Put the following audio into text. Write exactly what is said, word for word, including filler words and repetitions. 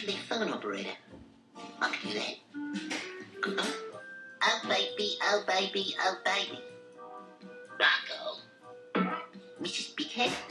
to their phone operator. I can do that. Goodbye. Oh, baby, oh, baby, oh, baby. Rocko. Missus Big Head.